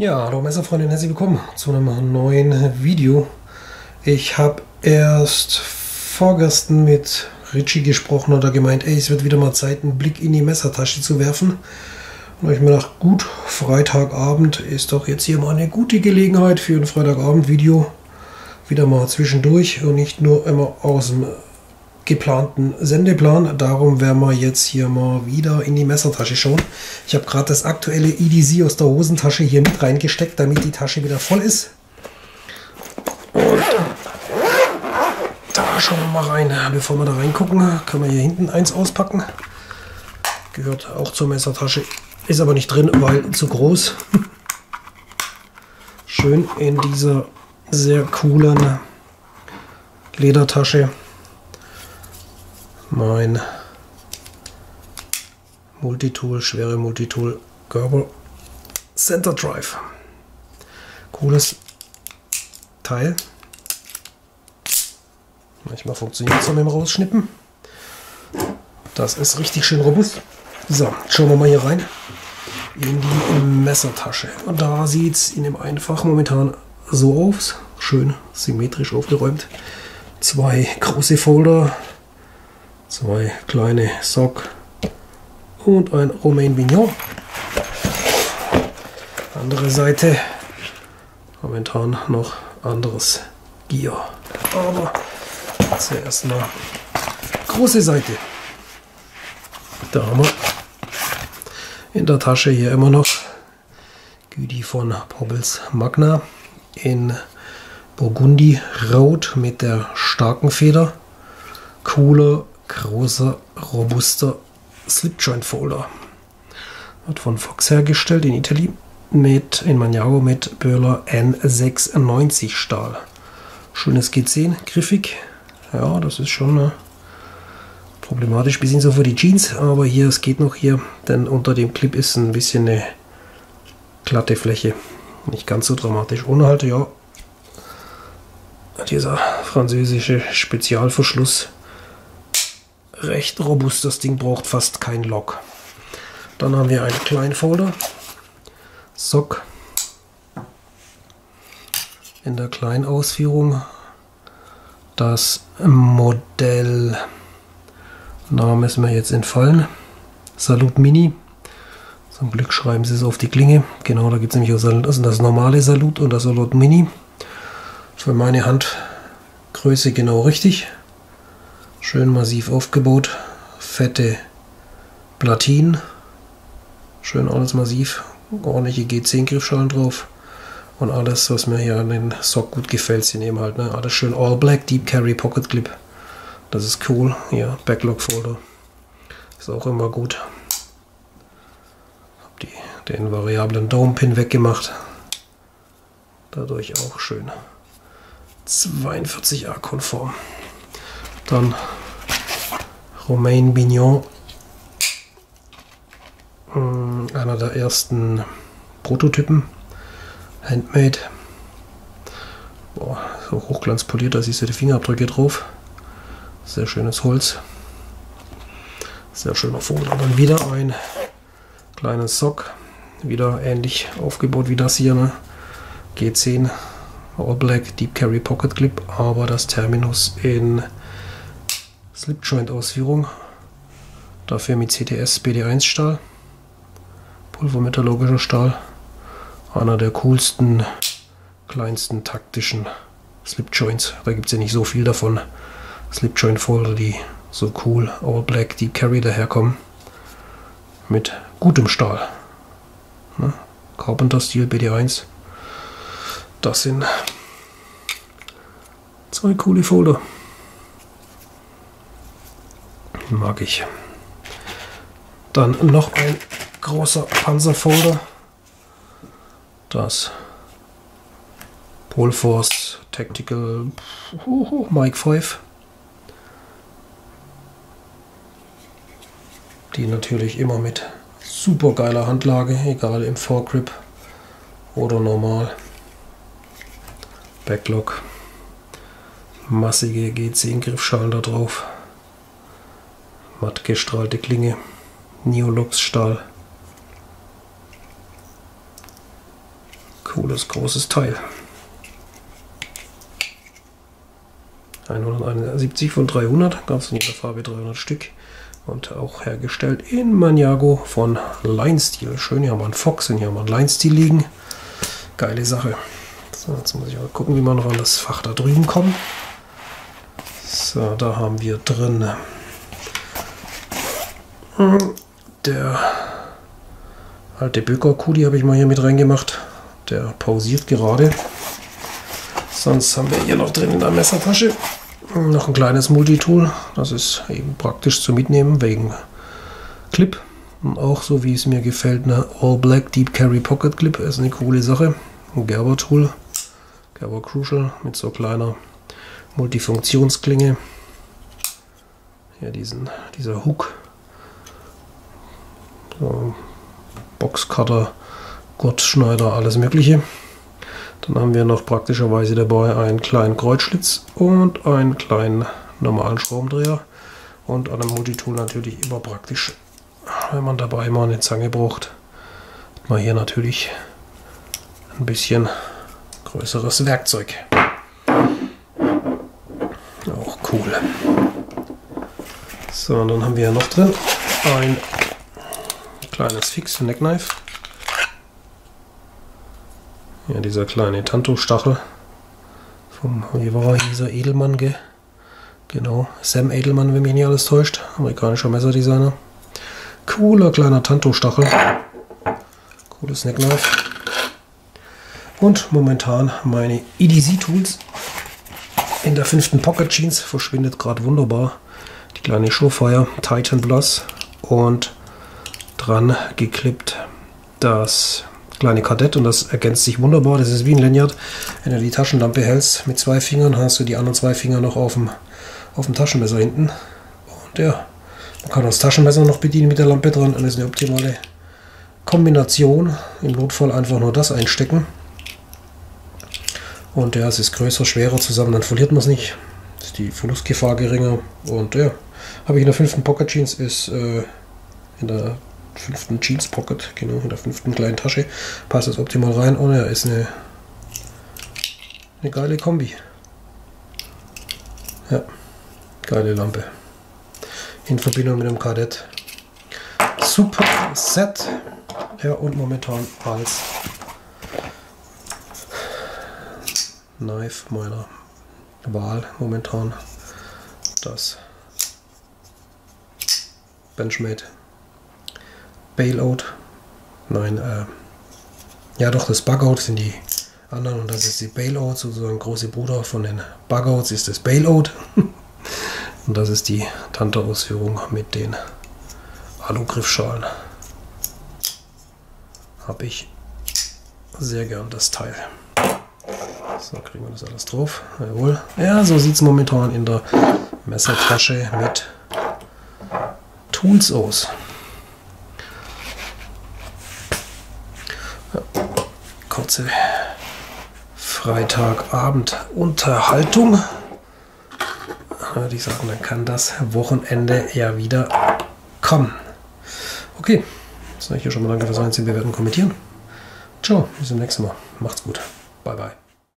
Ja, hallo Messerfreunde, herzlich willkommen zu einem neuen Video. Ich habe erst vorgestern mit Richie gesprochen und er gemeint, ey, es wird wieder mal Zeit, einen Blick in die Messertasche zu werfen. Und ich mir gedacht, gut, Freitagabend ist doch jetzt hier mal eine gute Gelegenheit für ein Freitagabend-Video. Wieder mal zwischendurch und nicht nur immer aus dem geplanten Sendeplan. Darum werden wir jetzt hier mal wieder in die Messertasche schauen. Ich habe gerade das aktuelle EDC aus der Hosentasche hier mit reingesteckt, damit die Tasche wieder voll ist. Und da schauen wir mal rein. Bevor wir da reingucken, können wir hier hinten eins auspacken. Gehört auch zur Messertasche. Ist aber nicht drin, weil zu groß. Schön in dieser sehr coolen Ledertasche. Mein Multitool, schwere Multitool Gerber Center Drive. Cooles Teil. Manchmal funktioniert es noch mit dem Rausschnippen. Das ist richtig schön robust. So, schauen wir mal hier rein in die Messertasche. Und da sieht es in dem Einfach momentan so aus. Schön symmetrisch aufgeräumt. Zwei große Folder. Zwei kleine Sock und ein Romain Vignon. Andere Seite, momentan noch anderes Gear. Aber zuerst mal große Seite. Da haben wir in der Tasche hier immer noch Güdi von Pobbles Magna in Burgundi Rot mit der starken Feder. Cooler, großer, robuster Slipjoint Folder. Wird von Fox hergestellt in Italien in Maniago mit Böhler N690 Stahl. Schönes G10, griffig. Ja, das ist schon problematisch, bisschen so für die Jeans, aber hier, es geht noch hier, denn unter dem Clip ist ein bisschen eine glatte Fläche. Nicht ganz so dramatisch. Ohne halt, ja, dieser französische Spezialverschluss. Recht robust, das Ding braucht fast keinen Lock. Dann haben wir einen kleinen Folder, Sock in der kleinen Ausführung. Das Modell, Name ist mir jetzt entfallen, Salute Mini. Zum Glück schreiben sie es auf die Klinge. Genau, da gibt es nämlich auch das normale Salute und das Salute Mini. Für meine Handgröße genau richtig. Schön massiv aufgebaut, fette Platinen, schön alles massiv, ordentliche G10-Griffschalen drauf und alles, was mir hier an den Sock gut gefällt, sind eben halt, alles schön All Black, Deep Carry Pocket Clip, das ist cool, ja, Backlog Folder, ist auch immer gut, habe den variablen Dome Pin weggemacht, dadurch auch schön 42A konform. Dann Romain Vignon, einer der ersten Prototypen, Handmade, boah, so hochglanzpoliert, da siehst du die Fingerabdrücke drauf, sehr schönes Holz, sehr schöner Folder. Dann wieder ein kleines Sock, wieder ähnlich aufgebaut wie das hier, ne? G10 All Black Deep Carry Pocket Clip, aber das Terminus in Slipjoint Ausführung, dafür mit CTS BD1 Stahl, pulvermetallurgischer Stahl, einer der coolsten, kleinsten taktischen Slipjoints. Da gibt es ja nicht so viel davon. Slipjoint Folder, die so cool All Black Deep Carry daherkommen, mit gutem Stahl. Ne? Carpenter Steel BD1. Das sind zwei coole Folder. Mag ich. Dann noch ein großer Panzerfolder. Das Polforce Tactical Mike 5. Die natürlich immer mit super geiler Handlage, egal im Foregrip oder normal. Backlog. Massige G10 Griffschalen da drauf. Matt gestrahlte Klinge, Neolux Stahl. Cooles, großes Teil. 171 von 300, gab es in jeder Farbe 300 Stück. Und auch hergestellt in Maniago von Line Steel. Schön, hier haben wir einen Fox und hier haben wir einen Line Steel liegen. Geile Sache. So, jetzt muss ich mal gucken, wie man noch an das Fach da drüben kommt. So, da haben wir drin der alte Böker-Kuh, die habe ich mal hier mit reingemacht. Der pausiert gerade. Sonst haben wir hier noch drin in der Messertasche noch ein kleines Multitool. Das ist eben praktisch zu mitnehmen wegen Clip. Und auch so wie es mir gefällt, eine All Black Deep Carry Pocket Clip ist eine coole Sache. Ein Gerber Tool, Gerber Crucial mit so kleiner Multifunktionsklinge. Hier dieser Hook. So, Boxcutter, Gurtschneider, alles mögliche. Dann haben wir noch praktischerweise dabei einen kleinen Kreuzschlitz und einen kleinen normalen Schraubendreher. Und an einem Multitool natürlich immer praktisch, wenn man dabei mal eine Zange braucht, hat man hier natürlich ein bisschen größeres Werkzeug. Auch cool. So, und dann haben wir hier noch drin ein kleines Fix Neckknife. Ja, dieser kleine Tanto-Stachel vom, wie war er, dieser Edelmann, genau, Sam Edelmann, wenn mich nicht alles täuscht, amerikanischer Messerdesigner. Cooler kleiner Tanto-Stachel, cooles Neckknife. Und momentan meine EDC-Tools in der 5. Pocket Jeans, verschwindet gerade wunderbar. Die kleine Surefire Titan Plus und dran geklippt das kleine Kadett, und das ergänzt sich wunderbar. Das ist wie ein Lanyard. Wenn du die Taschenlampe hältst mit 2 Fingern, hast du die anderen 2 Finger noch auf dem Taschenmesser hinten. Und ja, man kann das Taschenmesser noch bedienen mit der Lampe dran. Das ist eine optimale Kombination. Im Notfall einfach nur das einstecken. Und ja, es ist größer, schwerer zusammen, dann verliert man es nicht. Ist die Verlustgefahr geringer. Und ja, habe ich in der 5. Pocket Jeans, ist in der 5. Jeans Pocket, genau, in der 5. kleinen Tasche, passt das optimal rein. Und ja, ist eine geile Kombi. Ja, geile Lampe. In Verbindung mit dem Kadett. Super Set. Ja, und momentan als Knife meiner Wahl momentan das Benchmade Bailout. Nein, ja doch, das Bugout sind die anderen und das ist die Bailout, sozusagen große Bruder von den Bugouts ist das Bailout. Und das ist die Tante-Ausführung mit den Alu-Griffschalen. Habe ich sehr gern das Teil. So, kriegen wir das alles drauf. Jawohl. Ja, so sieht es momentan in der Messertasche mit Tools aus. Ja, kurze Freitagabend-Unterhaltung. Würde ich sagen, dann kann das Wochenende ja wieder kommen. Okay, jetzt sage ich hier schon mal danke fürs Einsehen, bewerten, kommentieren. Ciao, bis zum nächsten Mal. Macht's gut. Bye, bye.